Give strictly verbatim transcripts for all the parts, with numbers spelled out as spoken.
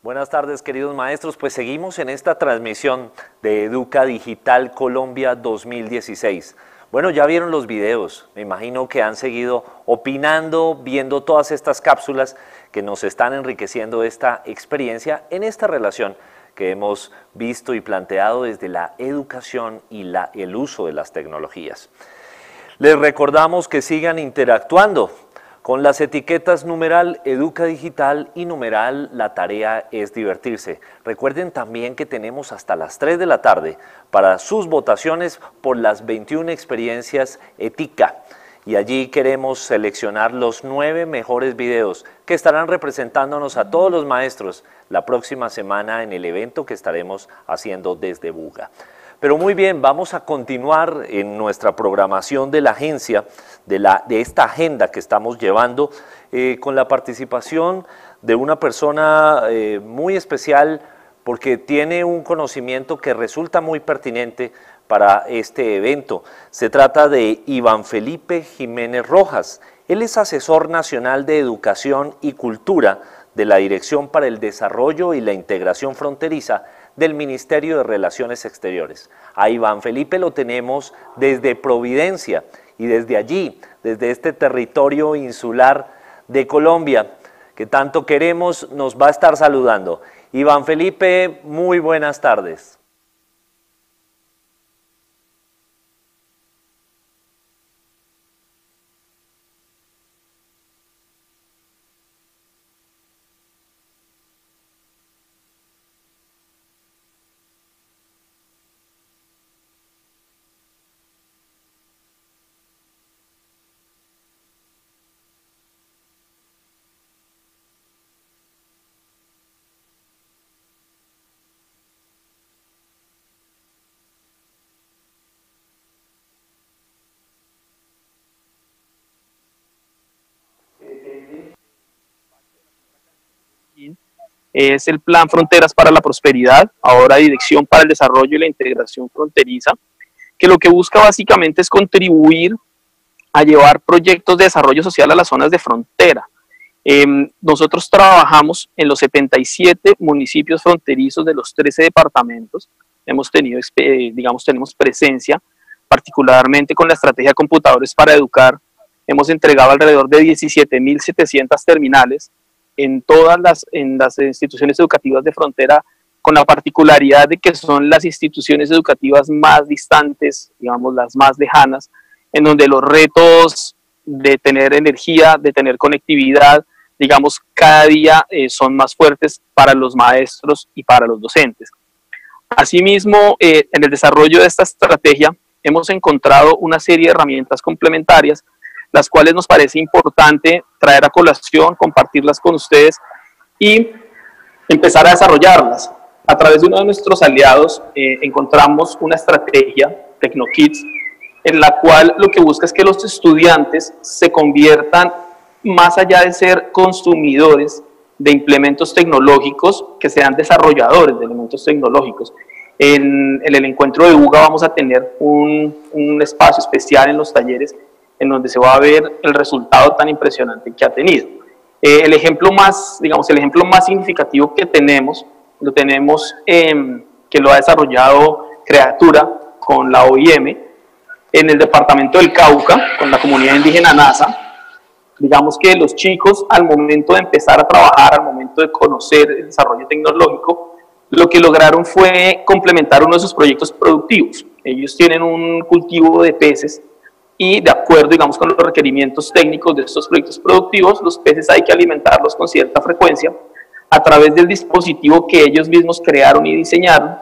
Buenas tardes, queridos maestros. Pues seguimos en esta transmisión de Educa Digital Colombia dos mil dieciséis. Bueno, ya vieron los videos, me imagino que han seguido opinando, viendo todas estas cápsulas que nos están enriqueciendo esta experiencia en esta relación que hemos visto y planteado desde la educación y la, el uso de las tecnologías. Les recordamos que sigan interactuando con las etiquetas numeral Educa Digital y numeral La Tarea es Divertirse. Recuerden también que tenemos hasta las tres de la tarde para sus votaciones por las veintiuna experiencias Etica. Y allí queremos seleccionar los nueve mejores videos que estarán representándonos a todos los maestros la próxima semana en el evento que estaremos haciendo desde Buga. Pero muy bien, vamos a continuar en nuestra programación de la agencia, de, la, de esta agenda que estamos llevando, eh, con la participación de una persona eh, muy especial porque tiene un conocimiento que resulta muy pertinente para este evento. Se trata de Iván Felipe Jiménez Rojas. Él es asesor nacional de Educación y Cultura de la Dirección para el Desarrollo y la Integración Fronteriza del Ministerio de Relaciones Exteriores. A Iván Felipe lo tenemos desde Providencia y desde allí, desde este territorio insular de Colombia, que tanto queremos, nos va a estar saludando. Iván Felipe, muy buenas tardes. Es el Plan Fronteras para la Prosperidad, ahora Dirección para el Desarrollo y la Integración Fronteriza, que lo que busca básicamente es contribuir a llevar proyectos de desarrollo social a las zonas de frontera. Eh, nosotros trabajamos en los setenta y siete municipios fronterizos de los trece departamentos. Hemos tenido, eh, digamos, tenemos presencia, particularmente con la estrategia Computadores para Educar. Hemos entregado alrededor de diecisiete mil setecientas terminales en todas las, en las instituciones educativas de frontera, con la particularidad de que son las instituciones educativas más distantes, digamos las más lejanas, en donde los retos de tener energía, de tener conectividad, digamos cada día eh, son más fuertes para los maestros y para los docentes. Asimismo, eh, en el desarrollo de esta estrategia hemos encontrado una serie de herramientas complementarias, las cuales nos parece importante traer a colación, compartirlas con ustedes y empezar a desarrollarlas. A través de uno de nuestros aliados eh, encontramos una estrategia, TecnoKids, en la cual lo que busca es que los estudiantes se conviertan, más allá de ser consumidores de implementos tecnológicos, que sean desarrolladores de elementos tecnológicos. En, en el encuentro de Buga vamos a tener un, un espacio especial en los talleres en donde se va a ver el resultado tan impresionante que ha tenido. Eh, el ejemplo más, digamos, el ejemplo más significativo que tenemos, lo tenemos, eh, que lo ha desarrollado Creatura con la O I M, en el departamento del Cauca, con la comunidad indígena Nasa. Digamos que los chicos, al momento de empezar a trabajar, al momento de conocer el desarrollo tecnológico, lo que lograron fue complementar uno de sus proyectos productivos. Ellos tienen un cultivo de peces, y de acuerdo, digamos, con los requerimientos técnicos de estos proyectos productivos, los peces hay que alimentarlos con cierta frecuencia. A través del dispositivo que ellos mismos crearon y diseñaron,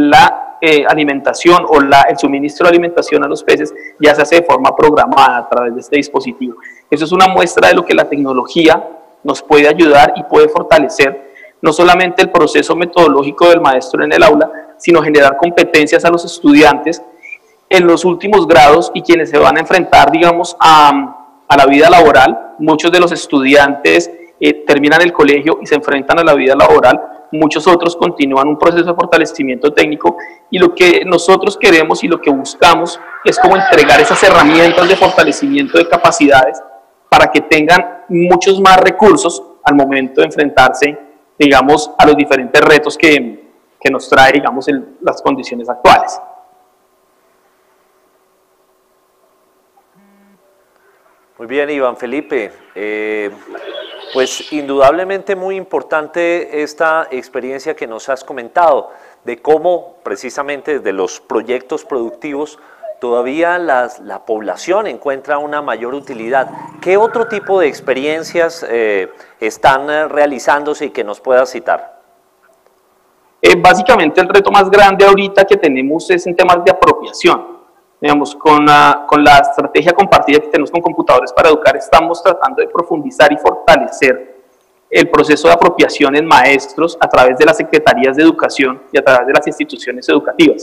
la eh, alimentación o la, el suministro de alimentación a los peces ya se hace de forma programada a través de este dispositivo. Eso es una muestra de lo que la tecnología nos puede ayudar y puede fortalecer, no solamente el proceso metodológico del maestro en el aula, sino generar competencias a los estudiantes en los últimos grados y quienes se van a enfrentar, digamos, a, a la vida laboral. Muchos de los estudiantes eh, terminan el colegio y se enfrentan a la vida laboral, muchos otros continúan un proceso de fortalecimiento técnico, y lo que nosotros queremos y lo que buscamos es como entregar esas herramientas de fortalecimiento de capacidades para que tengan muchos más recursos al momento de enfrentarse digamos, a los diferentes retos que, que nos trae, digamos, el, las condiciones actuales. Muy bien, Iván Felipe. Eh, pues indudablemente muy importante esta experiencia que nos has comentado, de cómo precisamente desde los proyectos productivos todavía las, la población encuentra una mayor utilidad. ¿Qué otro tipo de experiencias eh, están eh, realizándose y que nos puedas citar? Eh, básicamente el reto más grande ahorita que tenemos es en temas de apropiación. Digamos, con la, con la estrategia compartida que tenemos con Computadores para Educar, estamos tratando de profundizar y fortalecer el proceso de apropiación en maestros a través de las secretarías de educación y a través de las instituciones educativas.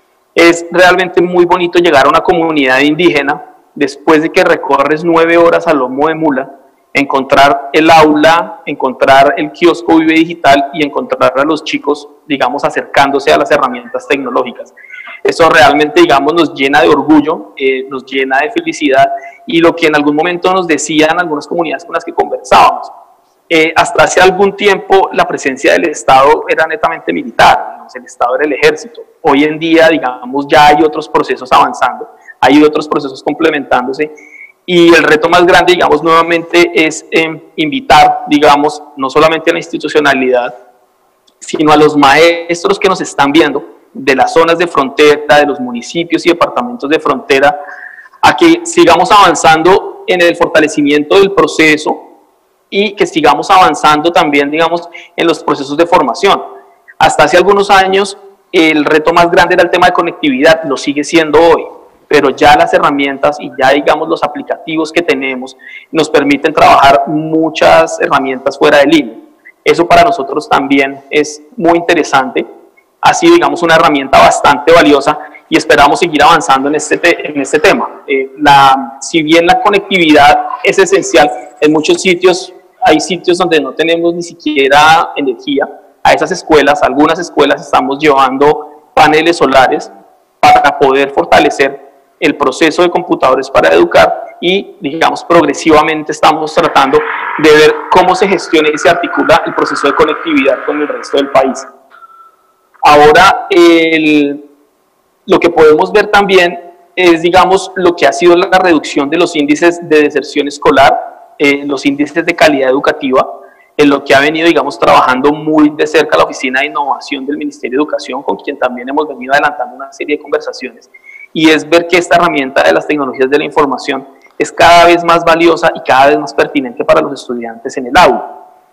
Es realmente muy bonito llegar a una comunidad indígena después de que recorres nueve horas a lomo de mula, encontrar el aula, encontrar el kiosco Vive Digital y encontrar a los chicos, digamos, acercándose a las herramientas tecnológicas. Eso realmente, digamos, nos llena de orgullo, eh, nos llena de felicidad, y lo que en algún momento nos decían algunas comunidades con las que conversábamos, eh, hasta hace algún tiempo la presencia del Estado era netamente militar, digamos, el Estado era el ejército. Hoy en día, digamos, ya hay otros procesos avanzando, hay otros procesos complementándose, y el reto más grande, digamos, nuevamente es eh, invitar, digamos, no solamente a la institucionalidad, sino a los maestros que nos están viendo, de las zonas de frontera, de los municipios y departamentos de frontera, a que sigamos avanzando en el fortalecimiento del proceso y que sigamos avanzando también, digamos, en los procesos de formación. Hasta hace algunos años el reto más grande era el tema de conectividad, lo sigue siendo hoy, pero ya las herramientas y ya, digamos, los aplicativos que tenemos nos permiten trabajar muchas herramientas fuera de línea. Eso para nosotros también es muy interesante. Ha sido, digamos, una herramienta bastante valiosa y esperamos seguir avanzando en este, te en este tema. Eh, la, si bien la conectividad es esencial, en muchos sitios hay sitios donde no tenemos ni siquiera energía. A esas escuelas, algunas escuelas, estamos llevando paneles solares para poder fortalecer el proceso de Computadores para Educar y, digamos, progresivamente estamos tratando de ver cómo se gestiona y se articula el proceso de conectividad con el resto del país. Ahora, el, lo que podemos ver también es, digamos, lo que ha sido la reducción de los índices de deserción escolar, eh, los índices de calidad educativa, en lo que ha venido, digamos, trabajando muy de cerca la Oficina de Innovación del Ministerio de Educación, con quien también hemos venido adelantando una serie de conversaciones, y es ver que esta herramienta de las tecnologías de la información es cada vez más valiosa y cada vez más pertinente para los estudiantes en el aula.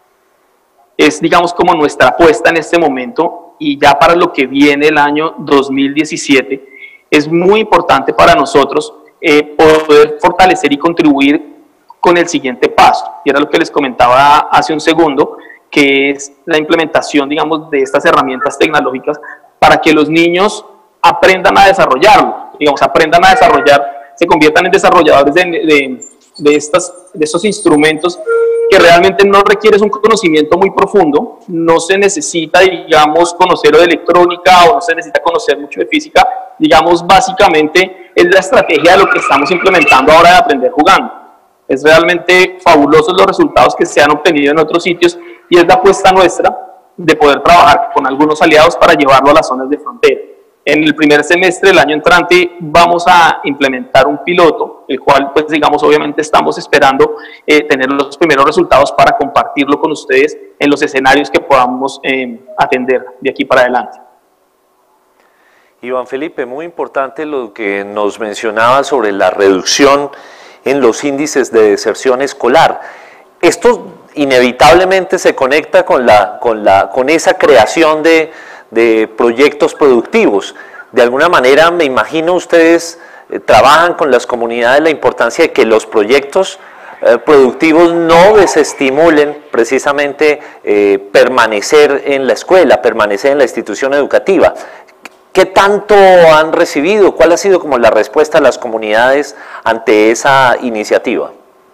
Es, digamos, como nuestra apuesta en este momento, y ya para lo que viene el año dos mil diecisiete, es muy importante para nosotros eh, poder fortalecer y contribuir con el siguiente paso, y era lo que les comentaba hace un segundo, que es la implementación, digamos, de estas herramientas tecnológicas para que los niños aprendan a desarrollarlo, digamos, aprendan a desarrollar, se conviertan en desarrolladores de, de, de, estas, de estos instrumentos que realmente no requieres un conocimiento muy profundo, no se necesita, digamos, conocer de electrónica o no se necesita conocer mucho de física, digamos, básicamente es la estrategia de lo que estamos implementando ahora de aprender jugando. Es realmente fabulosos los resultados que se han obtenido en otros sitios y es la apuesta nuestra de poder trabajar con algunos aliados para llevarlo a las zonas de frontera. En el primer semestre del año entrante vamos a implementar un piloto, el cual, pues, digamos, obviamente estamos esperando eh, tener los primeros resultados para compartirlo con ustedes en los escenarios que podamos eh, atender de aquí para adelante. Iván Felipe, muy importante lo que nos mencionaba sobre la reducción en los índices de deserción escolar. Esto inevitablemente se conecta con, la, con, la, con esa creación de... de proyectos productivos. De alguna manera, me imagino ustedes eh, trabajan con las comunidades la importancia de que los proyectos eh, productivos no desestimulen precisamente eh, permanecer en la escuela, permanecer en la institución educativa. ¿Qué tanto han recibido? ¿Cuál ha sido como la respuesta de las comunidades ante esa iniciativa?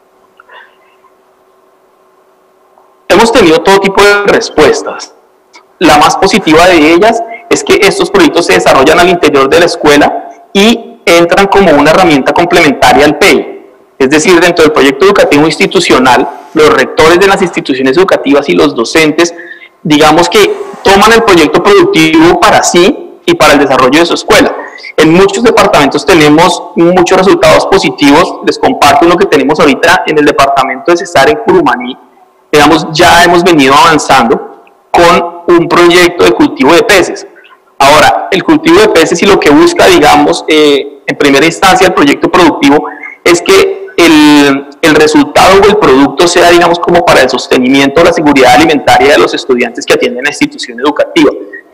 Hemos tenido todo tipo de respuestas. La más positiva de ellas es que estos proyectos se desarrollan al interior de la escuela y entran como una herramienta complementaria al P E I. Es decir, dentro del proyecto educativo institucional, los rectores de las instituciones educativas y los docentes digamos que toman el proyecto productivo para sí y para el desarrollo de su escuela. En muchos departamentos tenemos muchos resultados positivos. Les comparto lo que tenemos ahorita en el departamento de Cesar, en Curumaní. Digamos, ya hemos venido avanzando con un proyecto de cultivo de peces. Ahora, el cultivo de peces y lo que busca, digamos, eh, en primera instancia el proyecto productivo es que el, el resultado o el producto sea, digamos, como para el sostenimiento de la seguridad alimentaria de los estudiantes que atienden la institución educativa.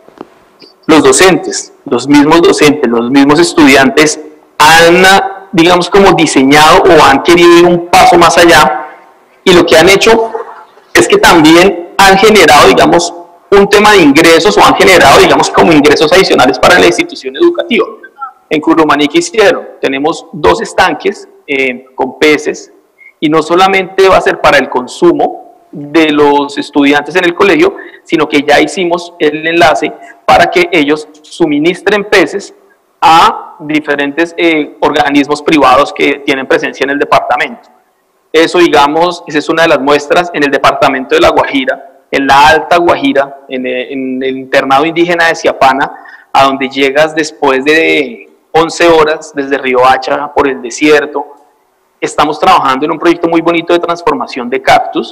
Los docentes, los mismos docentes, los mismos estudiantes han, digamos, como diseñado o han querido ir un paso más allá, y lo que han hecho es que también han generado, digamos, un tema de ingresos, o han generado, digamos, como ingresos adicionales para la institución educativa. En Curumaní, ¿qué hicieron? Tenemos dos estanques eh, con peces, y no solamente va a ser para el consumo de los estudiantes en el colegio, sino que ya hicimos el enlace para que ellos suministren peces a diferentes eh, organismos privados que tienen presencia en el departamento. Eso, digamos, esa es una de las muestras en el departamento de La Guajira, en la Alta Guajira, en el, en el internado indígena de Siapana, a donde llegas después de once horas desde Riohacha por el desierto. Estamos trabajando en un proyecto muy bonito de transformación de cactus,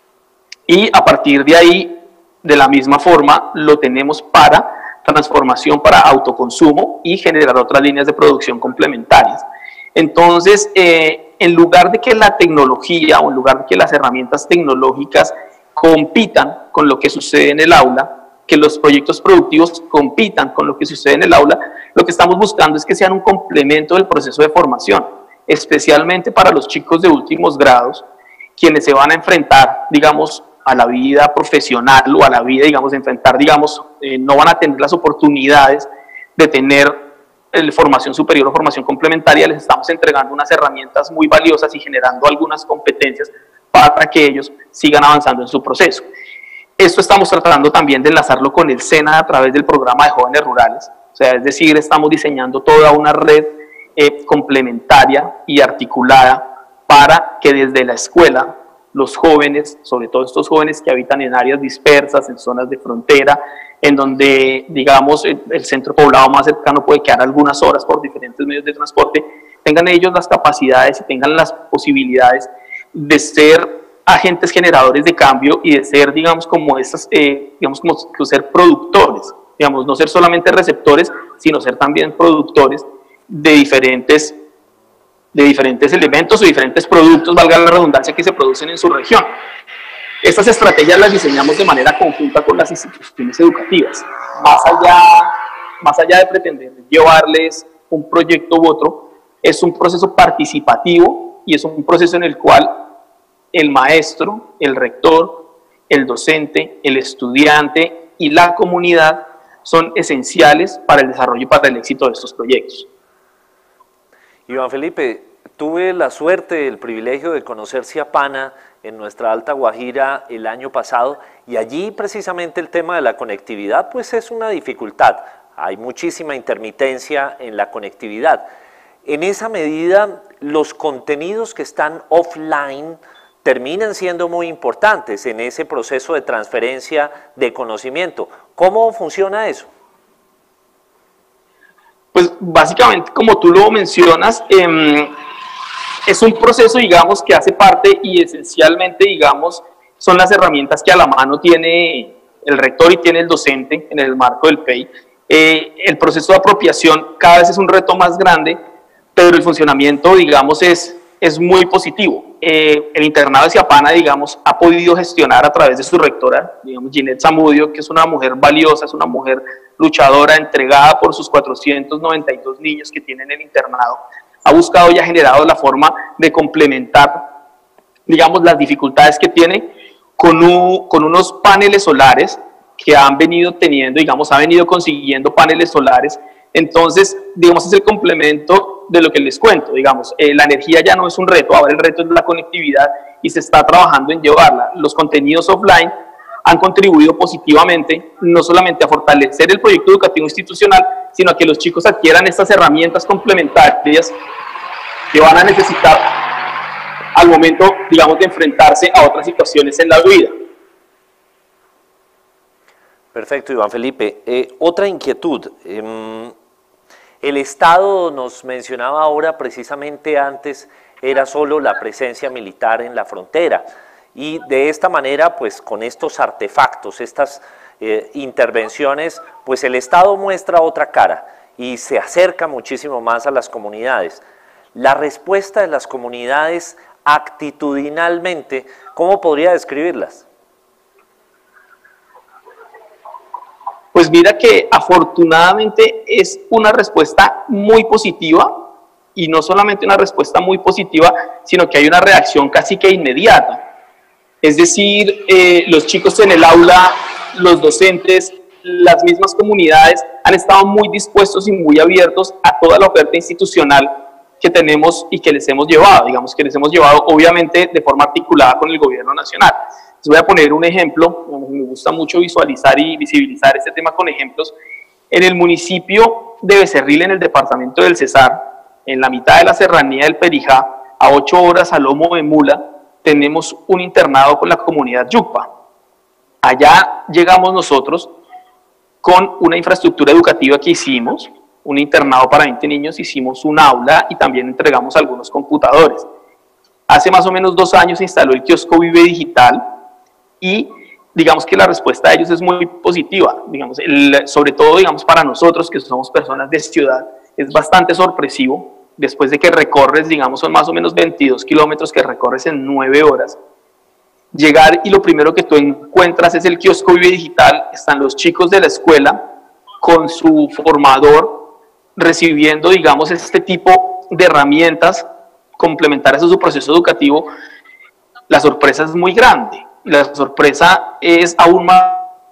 y a partir de ahí, de la misma forma, lo tenemos para transformación, para autoconsumo y generar otras líneas de producción complementarias. Entonces, eh, en lugar de que la tecnología o en lugar de que las herramientas tecnológicas compitan con lo que sucede en el aula, que los proyectos productivos compitan con lo que sucede en el aula, lo que estamos buscando es que sean un complemento del proceso de formación, especialmente para los chicos de últimos grados, quienes se van a enfrentar, digamos, a la vida profesional o a la vida, digamos, de enfrentar, digamos, eh, no van a tener las oportunidades de tener eh, formación superior o formación complementaria. Les estamos entregando unas herramientas muy valiosas y generando algunas competencias para que ellos sigan avanzando en su proceso. Esto estamos tratando también de enlazarlo con el SENA a través del programa de jóvenes rurales, o sea, es decir, estamos diseñando toda una red eh, complementaria y articulada para que desde la escuela los jóvenes, sobre todo estos jóvenes que habitan en áreas dispersas, en zonas de frontera, en donde, digamos, el, el centro poblado más cercano puede quedar algunas horas por diferentes medios de transporte, tengan ellos las capacidades y tengan las posibilidades de ser agentes generadores de cambio y de ser, digamos, como estas, eh, digamos, como ser productores, digamos, no ser solamente receptores, sino ser también productores de diferentes de diferentes elementos o diferentes productos, valga la redundancia, que se producen en su región. Estas estrategias las diseñamos de manera conjunta con las instituciones educativas. Más allá, más allá de pretender llevarles un proyecto u otro, es un proceso participativo y es un proceso en el cual el maestro, el rector, el docente, el estudiante y la comunidad son esenciales para el desarrollo y para el éxito de estos proyectos. Iván Felipe, tuve la suerte, el privilegio de conocer Siapana en nuestra Alta Guajira el año pasado, y allí precisamente el tema de la conectividad pues es una dificultad. Hay muchísima intermitencia en la conectividad. En esa medida, los contenidos que están offline terminan siendo muy importantes en ese proceso de transferencia de conocimiento. ¿Cómo funciona eso? Pues básicamente, como tú lo mencionas, eh, es un proceso, digamos, que hace parte y esencialmente, digamos, son las herramientas que a la mano tiene el rector y tiene el docente en el marco del P E I. Eh, el proceso de apropiación cada vez es un reto más grande, pero el funcionamiento, digamos, es, es muy positivo. Eh, el internado de Siapana, digamos, ha podido gestionar a través de su rectora, digamos, Ginette Zamudio, que es una mujer valiosa, es una mujer luchadora, entregada por sus cuatrocientos noventa y dos niños que tienen el internado, ha buscado y ha generado la forma de complementar, digamos, las dificultades que tiene con, un, con unos paneles solares que han venido teniendo, digamos, ha venido consiguiendo paneles solares. Entonces, digamos, es el complemento de lo que les cuento, digamos, eh, la energía ya no es un reto, ahora el reto es la conectividad y se está trabajando en llevarla. Los contenidos offline han contribuido positivamente, no solamente a fortalecer el proyecto educativo institucional, sino a que los chicos adquieran estas herramientas complementarias que van a necesitar al momento, digamos, de enfrentarse a otras situaciones en la vida. Perfecto, Iván Felipe. Eh, otra inquietud. Eh, el Estado, nos mencionaba ahora precisamente antes, era solo la presencia militar en la frontera. Y de esta manera, pues con estos artefactos, estas eh, intervenciones, pues el Estado muestra otra cara y se acerca muchísimo más a las comunidades. La respuesta de las comunidades actitudinalmente, ¿cómo podría describirlas? Pues mira que afortunadamente es una respuesta muy positiva, y no solamente una respuesta muy positiva, sino que hay una reacción casi que inmediata. Es decir, eh, los chicos en el aula, los docentes, las mismas comunidades han estado muy dispuestos y muy abiertos a toda la oferta institucional que tenemos y que les hemos llevado, digamos que les hemos llevado obviamente de forma articulada con el gobierno nacional. Les voy a poner un ejemplo, me gusta mucho visualizar y visibilizar este tema con ejemplos. En el municipio de Becerril, en el departamento del Cesar, en la mitad de la serranía del Perijá, a ocho horas a lomo de mula, tenemos un internado con la comunidad Yucpa. Allá llegamos nosotros con una infraestructura educativa que hicimos, un internado para veinte niños, hicimos un aula y también entregamos algunos computadores. Hace más o menos dos años se instaló el kiosco Vive Digital y digamos que la respuesta de ellos es muy positiva, digamos, el, sobre todo digamos para nosotros que somos personas de ciudad, es bastante sorpresivo. Después de que recorres, digamos, son más o menos veintidós kilómetros que recorres en nueve horas, llegar y lo primero que tú encuentras es el kiosco Vive Digital, están los chicos de la escuela con su formador recibiendo, digamos, este tipo de herramientas complementarias a su proceso educativo. La sorpresa es muy grande, la sorpresa es aún más.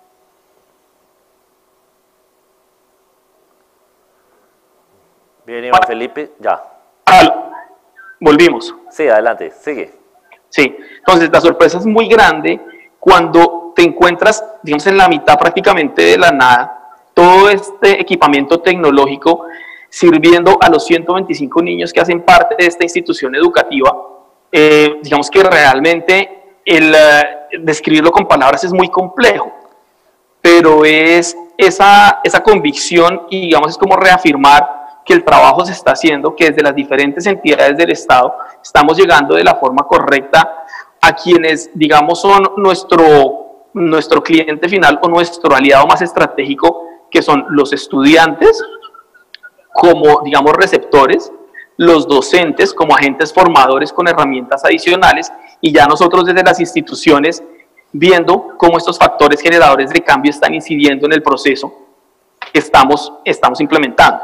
Bien, Iván Felipe, ya. Volvimos. Sí, adelante, sigue. Sí, entonces la sorpresa es muy grande cuando te encuentras, digamos, en la mitad prácticamente de la nada, todo este equipamiento tecnológico sirviendo a los ciento veinticinco niños que hacen parte de esta institución educativa. Eh, digamos que realmente el uh, describirlo con palabras es muy complejo, pero es esa, esa convicción y digamos es como reafirmar que el trabajo se está haciendo, que desde las diferentes entidades del Estado estamos llegando de la forma correcta a quienes, digamos, son nuestro, nuestro cliente final o nuestro aliado más estratégico, que son los estudiantes como, digamos, receptores, los docentes como agentes formadores con herramientas adicionales, y ya nosotros desde las instituciones viendo cómo estos factores generadores de cambio están incidiendo en el proceso que estamos, estamos implementando.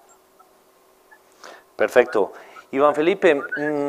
Perfecto. Iván Felipe,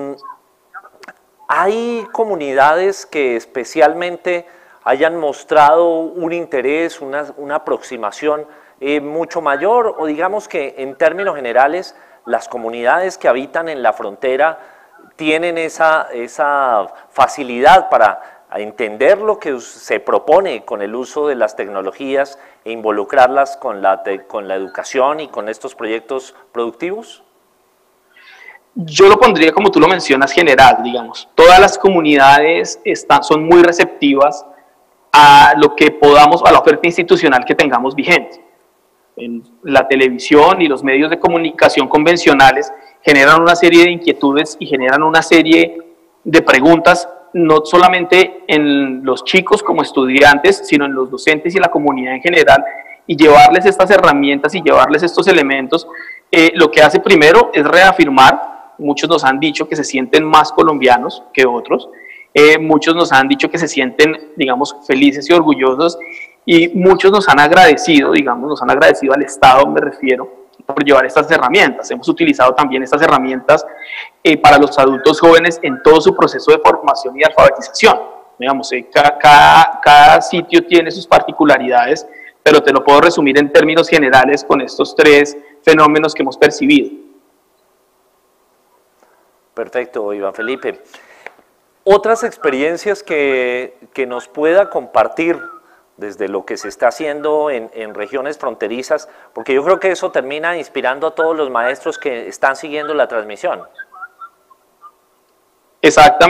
¿hay comunidades que especialmente hayan mostrado un interés, una, una aproximación eh, mucho mayor, o digamos que en términos generales las comunidades que habitan en la frontera tienen esa, esa facilidad para entender lo que se propone con el uso de las tecnologías e involucrarlas con la, te, con la educación y con estos proyectos productivos? Yo lo pondría como tú lo mencionas general, digamos. Todas las comunidades están, son muy receptivas a lo que podamos, a la oferta institucional que tengamos vigente. En la televisión y los medios de comunicación convencionales generan una serie de inquietudes y generan una serie de preguntas, no solamente en los chicos como estudiantes, sino en los docentes y la comunidad en general, y llevarles estas herramientas y llevarles estos elementos, eh, lo que hace primero es reafirmar. Muchos nos han dicho que se sienten más colombianos que otros, eh, muchos nos han dicho que se sienten, digamos, felices y orgullosos, y muchos nos han agradecido, digamos, nos han agradecido al Estado, me refiero, por llevar estas herramientas. Hemos utilizado también estas herramientas eh, para los adultos jóvenes en todo su proceso de formación y de alfabetización. Digamos, eh, cada, cada, cada sitio tiene sus particularidades, pero te lo puedo resumir en términos generales con estos tres fenómenos que hemos percibido. Perfecto, Iván Felipe. Otras experiencias que, que nos pueda compartir desde lo que se está haciendo en, en regiones fronterizas, porque yo creo que eso termina inspirando a todos los maestros que están siguiendo la transmisión.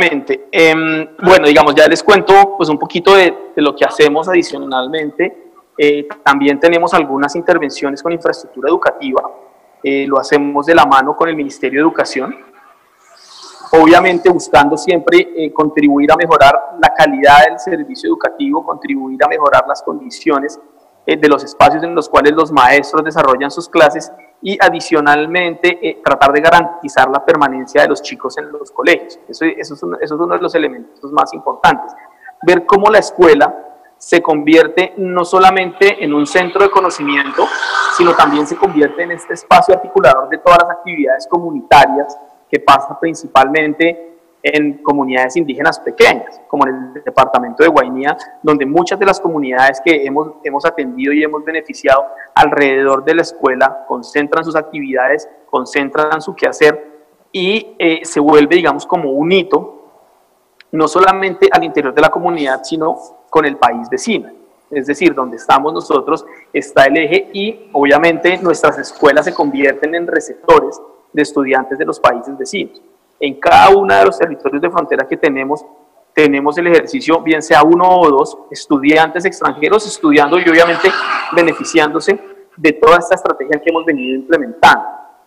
Exactamente. Eh, bueno, digamos, ya les cuento pues un poquito de, de lo que hacemos adicionalmente. Eh, también tenemos algunas intervenciones con infraestructura educativa, eh, lo hacemos de la mano con el Ministerio de Educación, obviamente buscando siempre eh, contribuir a mejorar la calidad del servicio educativo, contribuir a mejorar las condiciones eh, de los espacios en los cuales los maestros desarrollan sus clases y adicionalmente eh, tratar de garantizar la permanencia de los chicos en los colegios. Eso, eso, es uno, eso es uno de los elementos más importantes. Ver cómo la escuela se convierte no solamente en un centro de conocimiento, sino también se convierte en este espacio articulador de todas las actividades comunitarias que pasa principalmente en comunidades indígenas pequeñas, como en el departamento de Guainía, donde muchas de las comunidades que hemos, hemos atendido y hemos beneficiado alrededor de la escuela concentran sus actividades, concentran su quehacer y eh, se vuelve, digamos, como un hito, no solamente al interior de la comunidad, sino con el país vecino. Es decir, donde estamos nosotros está el eje y obviamente nuestras escuelas se convierten en receptores de estudiantes de los países vecinos. En cada uno de los territorios de frontera que tenemos, tenemos el ejercicio, bien sea uno o dos, estudiantes extranjeros estudiando y obviamente beneficiándose de toda esta estrategia que hemos venido implementando.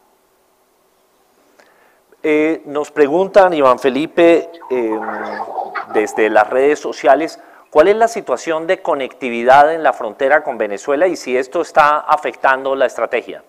Eh, nos preguntan, Iván Felipe, eh, desde las redes sociales, ¿cuál es la situación de conectividad en la frontera con Venezuela y si esto está afectando la estrategia?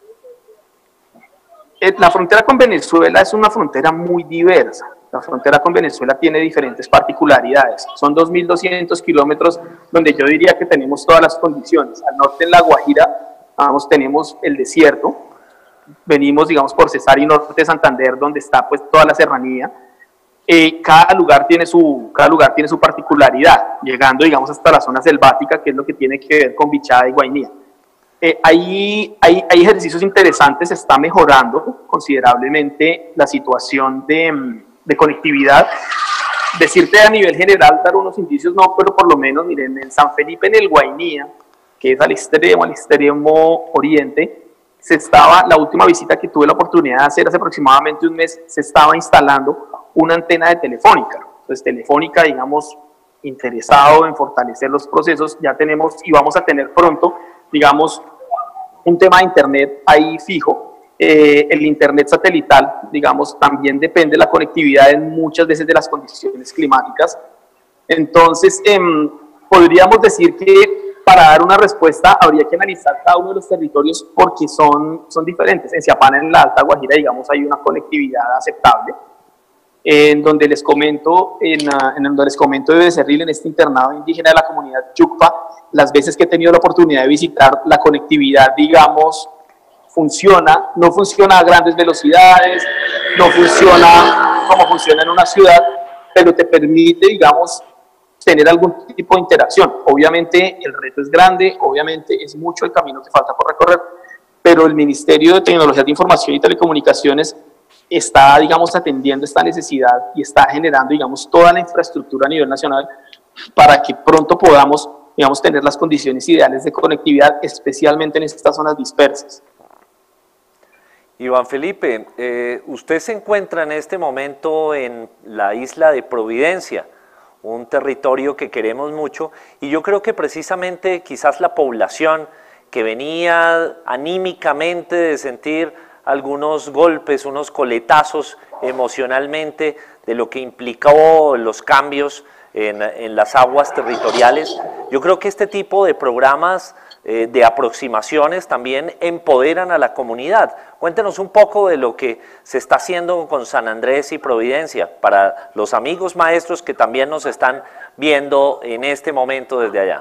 La frontera con Venezuela es una frontera muy diversa. La frontera con Venezuela tiene diferentes particularidades. Son dos mil doscientos kilómetros donde yo diría que tenemos todas las condiciones. Al norte en La Guajira, vamos, tenemos el desierto. Venimos, digamos, por Cesar y norte de Santander, donde está pues toda la serranía. Eh, cada, lugar tiene su, cada lugar tiene su particularidad, llegando, digamos, hasta la zona selvática, que es lo que tiene que ver con Bichada y Guainía. Eh, hay, hay, hay ejercicios interesantes, se está mejorando considerablemente la situación de, de conectividad. Decirte a nivel general, dar unos indicios no, pero por lo menos, miren, en San Felipe, en el Guainía, que es al extremo, al extremo oriente, se estaba, la última visita que tuve la oportunidad de hacer hace aproximadamente un mes, se estaba instalando una antena de Telefónica. Entonces, Telefónica, digamos, interesado en fortalecer los procesos, ya tenemos y vamos a tener pronto, digamos, un tema de internet ahí fijo. Eh, el internet satelital, digamos, también depende de la conectividad en muchas veces de las condiciones climáticas. Entonces, eh, podríamos decir que para dar una respuesta habría que analizar cada uno de los territorios porque son, son diferentes. En Siapana, en la Alta Guajira, digamos, hay una conectividad aceptable. En donde les comento, en, en donde les comento de Becerril, en este internado indígena de la comunidad Chucpa, las veces que he tenido la oportunidad de visitar, la conectividad, digamos, funciona, no funciona a grandes velocidades, no funciona como funciona en una ciudad, pero te permite, digamos, tener algún tipo de interacción. Obviamente el reto es grande, obviamente es mucho el camino que falta por recorrer, pero el Ministerio de Tecnología de Información y Telecomunicaciones está, digamos, atendiendo esta necesidad y está generando, digamos, toda la infraestructura a nivel nacional para que pronto podamos, digamos, tener las condiciones ideales de conectividad, especialmente en estas zonas dispersas. Iván Felipe, eh, usted se encuentra en este momento en la isla de Providencia, un territorio que queremos mucho, y yo creo que precisamente quizás la población que venía anímicamente de sentir algunos golpes, unos coletazos emocionalmente de lo que implicó los cambios en, en las aguas territoriales. Yo creo que este tipo de programas eh, de aproximaciones también empoderan a la comunidad. Cuéntenos un poco de lo que se está haciendo con San Andrés y Providencia para los amigos maestros que también nos están viendo en este momento desde allá.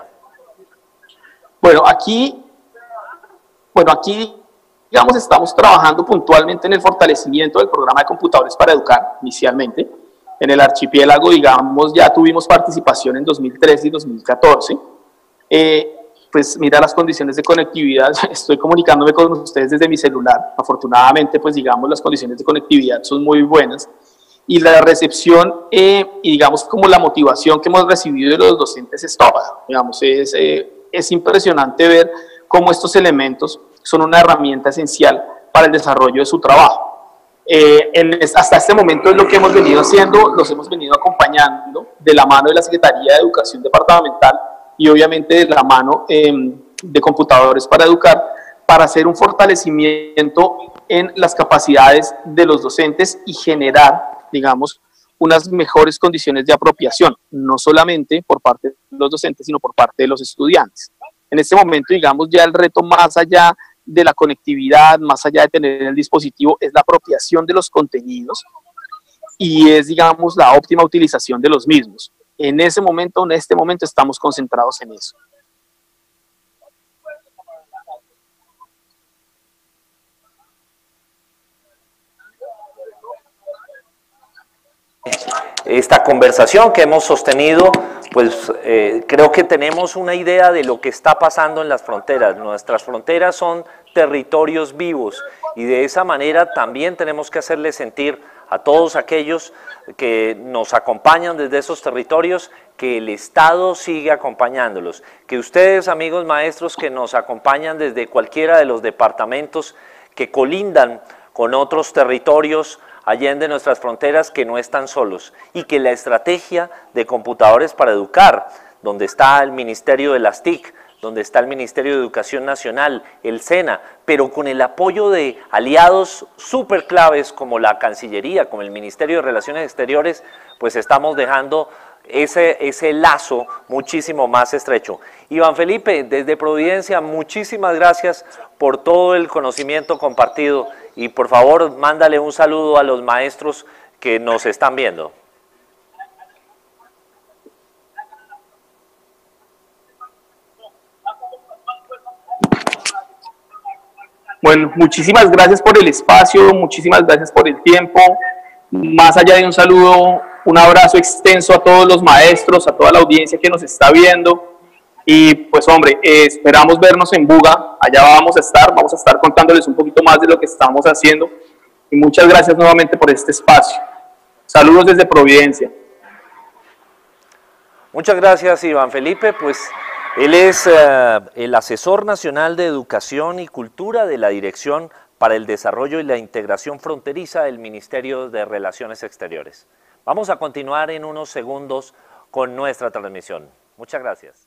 Bueno, aquí, bueno, aquí digamos, estamos trabajando puntualmente en el fortalecimiento del programa de computadores para educar, inicialmente. En el archipiélago, digamos, ya tuvimos participación en dos mil trece y dos mil catorce. Eh, pues mira las condiciones de conectividad, estoy comunicándome con ustedes desde mi celular. Afortunadamente, pues digamos, las condiciones de conectividad son muy buenas. Y la recepción eh, y digamos como la motivación que hemos recibido de los docentes es toda. Digamos, es, eh, es impresionante ver cómo estos elementos son una herramienta esencial para el desarrollo de su trabajo. Eh, en, hasta este momento es lo que hemos venido haciendo, los hemos venido acompañando de la mano de la Secretaría de Educación Departamental y obviamente de la mano eh, de Computadores para Educar, para hacer un fortalecimiento en las capacidades de los docentes y generar, digamos, unas mejores condiciones de apropiación, no solamente por parte de los docentes, sino por parte de los estudiantes. En este momento, digamos, ya el reto más allá de la conectividad, más allá de tener el dispositivo, es la apropiación de los contenidos y es, digamos, la óptima utilización de los mismos. En ese momento, en este momento, estamos concentrados en eso. Esta conversación que hemos sostenido, pues eh, creo que tenemos una idea de lo que está pasando en las fronteras. Nuestras fronteras son territorios vivos y de esa manera también tenemos que hacerle sentir a todos aquellos que nos acompañan desde esos territorios que el Estado sigue acompañándolos, que ustedes, amigos maestros, que nos acompañan desde cualquiera de los departamentos que colindan con otros territorios allende nuestras fronteras, que no están solos y que la estrategia de Computadores para Educar, donde está el Ministerio de las T I C, donde está el Ministerio de Educación Nacional, el SENA, pero con el apoyo de aliados súper claves como la Cancillería, como el Ministerio de Relaciones Exteriores, pues estamos dejando ese, ese lazo muchísimo más estrecho. Iván Felipe, desde Providencia, muchísimas gracias por todo el conocimiento compartido y por favor mándale un saludo a los maestros que nos están viendo. Bueno, muchísimas gracias por el espacio, muchísimas gracias por el tiempo. Más allá de un saludo, un abrazo extenso a todos los maestros, a toda la audiencia que nos está viendo. Y pues hombre, eh, esperamos vernos en Buga, allá vamos a estar, vamos a estar contándoles un poquito más de lo que estamos haciendo. Y muchas gracias nuevamente por este espacio. Saludos desde Providencia. Muchas gracias, Iván Felipe. Pues él es eh, el asesor nacional de Educación y Cultura de la Dirección para el Desarrollo y la Integración Fronteriza del Ministerio de Relaciones Exteriores. Vamos a continuar en unos segundos con nuestra transmisión. Muchas gracias.